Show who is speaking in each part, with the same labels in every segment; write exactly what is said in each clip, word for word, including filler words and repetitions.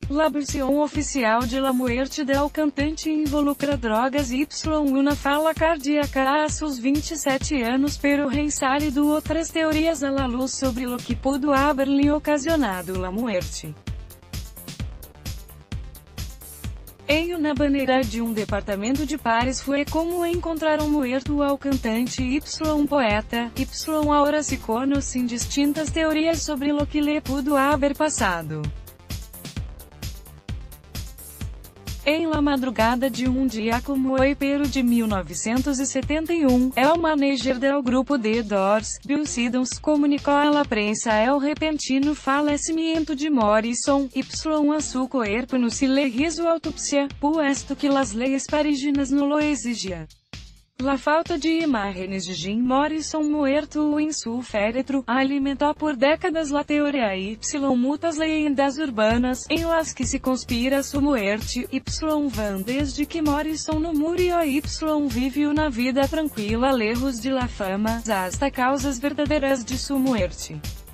Speaker 1: La versão oficial de La Muerte del Cantante involucra drogas y una fala cardíaca a seus vinte e sete anos, pero rei salido outras teorias à la luz sobre lo que pudo haber-lhe ocasionado la muerte. Em uma banheira de um departamento de Paris foi como encontraram muerto ao cantante y poeta, y ahora se conocem distintas teorias sobre lo que lhe pudo haber passado. Em la madrugada de um dia como hoje pero de mil novecentos e setenta e um, el manager del grupo The Doors, Bill Siddons, comunicou à la prensa el repentino falecimento de Morrison, y a su cuerpo no se le hizo autopsia, puesto que las leyes parisinas no lo exigían. La falta de imágenes de Jim Morrison muerto em su féretro alimentou por décadas la teoria Y muitas leyendas urbanas, em las que se conspira su muerte. Y van desde que Morrison no murió Y vive una vida tranquila lejos de la fama, hasta causas verdadeiras de su muerte.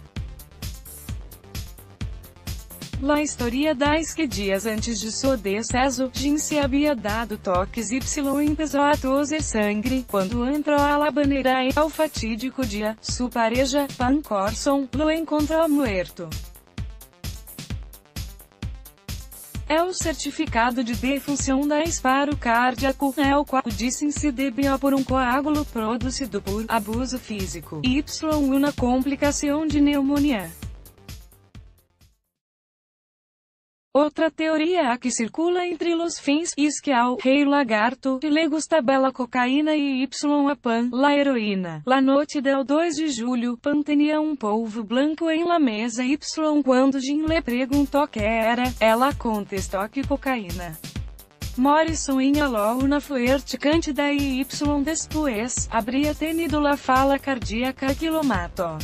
Speaker 1: La historia diz que dias antes de seu decesso, Jim se havia dado toques y empezou a toser sangue. Quando entrou a la banheira e ao fatídico dia, su pareja, Pam Corson, lo encontrou muerto. É o certificado de defunção da disparo cardíaco, é o qual disse-se debió por um coágulo produzido por abuso físico, y uma complicação de pneumonia. Outra teoria que circula entre los fins es que ao rei lagarto le gustaba la cocaína e y a Pam, la heroína. La noite del dois de julho, Pam tinha um polvo branco em la mesa y quando Jim le perguntou que era, ela contestou que cocaína. Morrison inhalou una fuerte cantidad y y después, habría tenido la fala cardíaca que lo mató.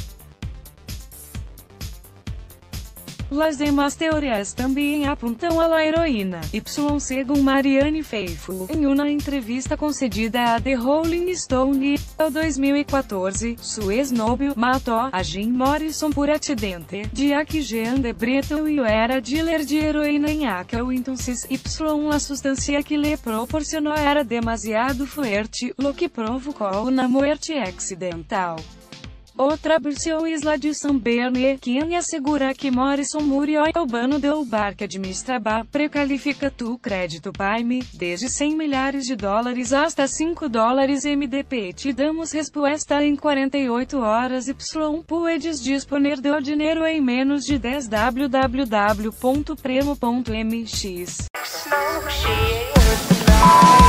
Speaker 1: Las demás teorias também apontam a la heroína. Y segundo Marianne Faithfull, em uma entrevista concedida a The Rolling Stone, em dois mil e quatorze, su ex-novio matou a Jim Morrison por acidente, já que Jean de Breton era dealer de heroína em aquel entonces, y a substância que lhe proporcionou era demasiado fuerte, lo que provocou uma morte accidental. Outra versão é a de Sam Bernier, quem assegura que Morrison murió e o Banco del Bar que administraba precalifica tu crédito Prime, desde cem milhares de dólares hasta cinco dólares M D P. Te damos resposta em quarenta e oito horas y puedes disponer do dinheiro em menos de dez w w w ponto premo ponto m x.